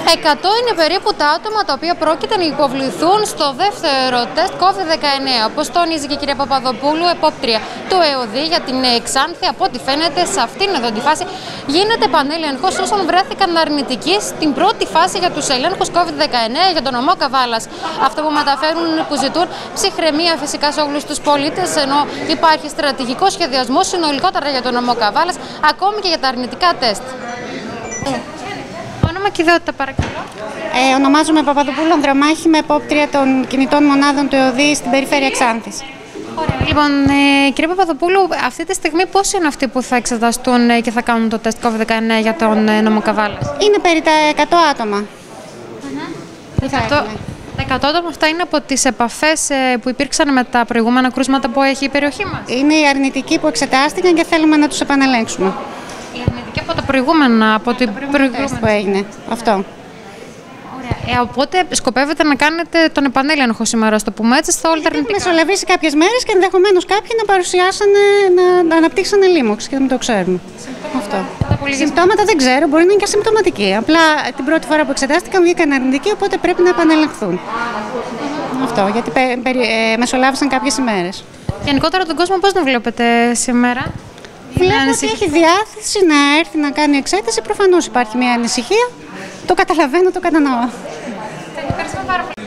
είναι περίπου τα άτομα τα οποία πρόκειται να υποβληθούν στο δεύτερο τεστ COVID-19. Όπως τόνιζε και η κυρία Παπαδοπούλου, επόπτρια του ΕΟΔΗ για την Ξάνθη, από ό,τι φαίνεται σε αυτήν εδώ τη φάση γίνεται πανελληνικός όσων βρέθηκαν αρνητικοί στην πρώτη φάση για τους ελέγχους COVID-19 για τον νομό Καβάλας. Αυτό που μεταφέρουν είναι που ζητούν ψυχραιμία φυσικά σε όλους τους πολίτες, ενώ υπάρχει στρατηγικό σχεδιασμό συνολικότερα για τον νομό Καβάλας, ακόμη και για τα αρνητικά τεστ. Όνομα και ιδιότητα, παρακαλώ. Ονομάζομαι Παπαδοπούλου Ανδραμάχη, με επόπτρια των κινητών μονάδων του ΕΟΔΗ στην περιφέρεια Ξάνθης. Ωραία. Λοιπόν, κυρία Παπαδοπούλου, αυτή τη στιγμή πόσοι είναι αυτοί που θα εξεταστούν και θα κάνουν το τεστ COVID-19 για τον νομό Καβάλας? Είναι περί τα 100 άτομα. Τα 100 άτομα αυτά είναι από τις επαφές που υπήρξαν με τα προηγούμενα κρούσματα που έχει η περιοχή μας. Είναι οι αρνητικοί που εξετάστηκαν και θέλουμε να τους επανελέγξουμε. Οι αρνητικοί από τα προηγούμενα, από την προηγούμενη που έγινε. Αυτό. Ωραία. Οπότε σκοπεύετε να κάνετε τον επανέλεγχο σήμερα, στο πούμε έτσι, στα όλα τα αρνητικά? Έχουμε μεσολαβήσει κάποιες μέρες και ενδεχομένως κάποιοι να παρουσιάσανε, να αναπτύξανε λίμωξη και να μην το ξέρουμε. Αυτό. Συμπτώματα δεν ξέρω, μπορεί να είναι και ασυμπτωματικοί. Απλά την πρώτη φορά που εξετάστηκαν βγήκαν αρνητικοί, οπότε πρέπει να επανελεγχθούν. Αυτό, γιατί μεσολάβησαν κάποιες ημέρες. Γενικότερα τον κόσμο πώς τον βλέπετε σήμερα? Βλέπω ότι έχει διάθεση να έρθει να κάνει εξέταση. Προφανώς υπάρχει μια ανησυχία. Το καταλαβαίνω, το κατανοώ. Ευχαριστώ πάρα πολύ.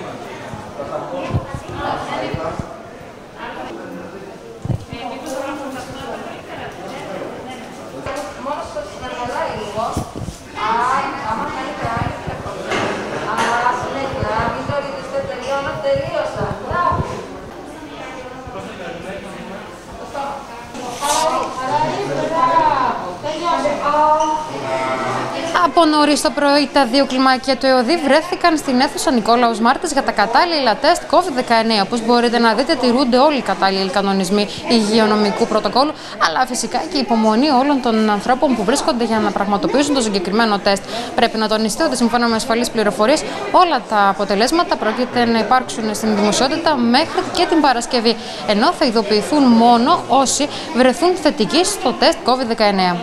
Από νωρίς το πρωί, τα δύο κλιμάκια του ΕΟΔΗ βρέθηκαν στην αίθουσα Νικόλαος Μάρτης για τα κατάλληλα τεστ COVID-19. Όπως μπορείτε να δείτε, τηρούνται όλοι οι κατάλληλοι κανονισμοί υγειονομικού πρωτοκόλλου, αλλά φυσικά και η υπομονή όλων των ανθρώπων που βρίσκονται για να πραγματοποιήσουν το συγκεκριμένο τεστ. Πρέπει να τονιστεί ότι σύμφωνα με ασφαλείς πληροφορίες, όλα τα αποτελέσματα πρόκειται να υπάρξουν στην δημοσιότητα μέχρι και την Παρασκευή, ενώ θα ειδοποιηθούν μόνο όσοι βρεθούν θετικοί στο τεστ COVID-19.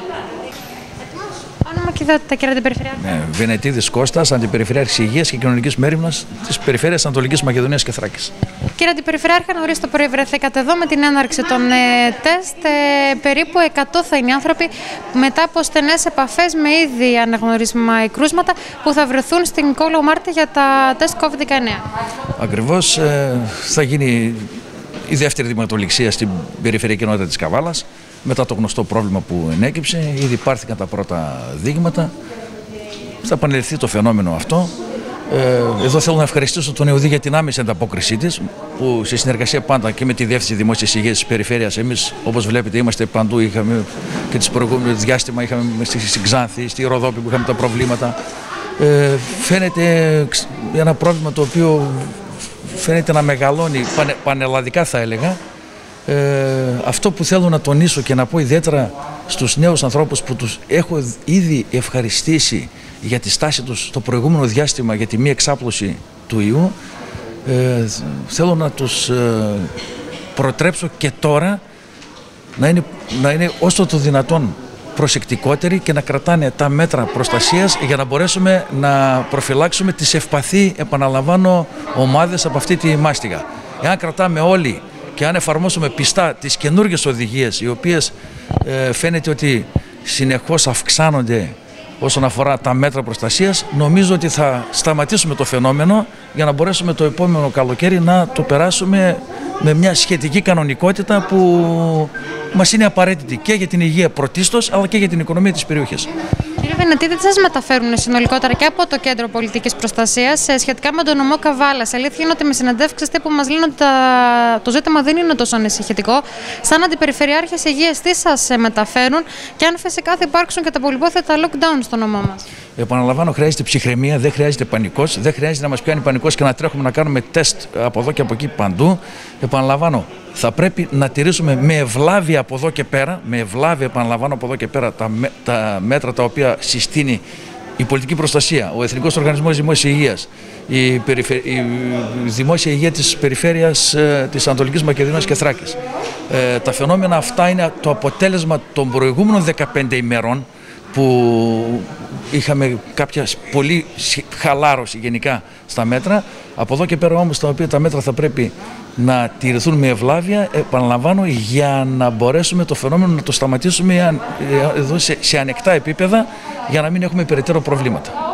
Κύριε Αντιπεριφερειάρχη. Βενετίδης Κώστας, Αντιπεριφερειάρχης Υγείας και Κοινωνικής Μέριμνας της Περιφέρειας Ανατολικής Μακεδονίας και Θράκης. Κύριε Αντιπεριφερειάρχη, νωρίς το πρωί βρεθήκατε εδώ με την έναρξη των τεστ. Περίπου 100 θα είναι οι άνθρωποι μετά από στενές επαφές με ήδη αναγνωρίσιμα κρούσματα που θα βρεθούν στην Νικόλαο Μάρτη για τα τεστ COVID-19. Ακριβώς, θα γίνει η δεύτερη δειγματοληψία στην περιφερειακή ενότητα της Καβάλας. Μετά το γνωστό πρόβλημα που ενέκυψε, ήδη υπάρχηκαν τα πρώτα δείγματα. Θα επανεληφθεί το φαινόμενο αυτό. Εδώ θέλω να ευχαριστήσω τον ΕΟΔΗ για την άμεση ανταπόκρισή της, που σε συνεργασία πάντα και με τη Διεύθυνση Δημόσιας Υγείας της Περιφέρειας, εμείς όπως βλέπετε είμαστε παντού, είχαμε και τις προηγούμενες διάστημα, είχαμε στη Ξάνθη, στη Ροδόπη που είχαμε τα προβλήματα. Φαίνεται ένα πρόβλημα το οποίο φαίνεται να μεγαλώνει πανελλαδικά, θα έλεγα. Αυτό που θέλω να τονίσω και να πω ιδιαίτερα στους νέους ανθρώπους που τους έχω ήδη ευχαριστήσει για τη στάση τους στο προηγούμενο διάστημα για τη μη εξάπλωση του ιού, θέλω να τους προτρέψω και τώρα να είναι όσο το δυνατόν προσεκτικότεροι και να κρατάνε τα μέτρα προστασίας για να μπορέσουμε να προφυλάξουμε τις ευπαθή, επαναλαμβάνω, ομάδες από αυτή τη μάστιγα. Εάν κρατάμε όλοι και αν εφαρμόσουμε πιστά τις καινούργιες οδηγίες, οι οποίες φαίνεται ότι συνεχώς αυξάνονται όσον αφορά τα μέτρα προστασίας, νομίζω ότι θα σταματήσουμε το φαινόμενο για να μπορέσουμε το επόμενο καλοκαίρι να το περάσουμε με μια σχετική κανονικότητα που μας είναι απαραίτητη και για την υγεία πρωτίστως, αλλά και για την οικονομία της περιοχής. Κύριε Βενετίδη, τι σας μεταφέρουν συνολικότερα και από το Κέντρο Πολιτικής Προστασίας σχετικά με τον νομό Καβάλας? Αλήθεια είναι ότι με συνεντεύξεις που μας λένε ότι το ζήτημα δεν είναι τόσο ανησυχητικό. Σαν Αντιπεριφερειάρχες Υγείας, τι σας μεταφέρουν και αν φυσικά θα υπάρξουν και τα πολυπόθετα lockdown στο νομό μας? Επαναλαμβάνω, χρειάζεται ψυχραιμία, δεν χρειάζεται πανικός, δεν χρειάζεται να μας πιάνει πανικός και να τρέχουμε να κάνουμε τεστ από εδώ και από εκεί παντού. Επαναλαμβάνω, θα πρέπει να τηρήσουμε με ευλάβεια από εδώ και πέρα, επαναλαμβάνω από εδώ και πέρα, τα μέτρα τα οποία συστήνει η πολιτική προστασία, ο Εθνικός Οργανισμός Δημόσιας Υγείας, η Δημόσια Υγεία της Περιφέρειας της Ανατολικής Μακεδονίας και Θράκης. Τα φαινόμενα αυτά είναι το αποτέλεσμα των προηγούμενων 15 ημερών που είχαμε κάποια πολύ χαλάρωση γενικά στα μέτρα. Από εδώ και πέρα όμως τα οποία τα μέτρα θα πρέπει να τηρηθούν με ευλάβεια, επαναλαμβάνω, για να μπορέσουμε το φαινόμενο να το σταματήσουμε εδώ σε ανεκτά επίπεδα, για να μην έχουμε περαιτέρω προβλήματα.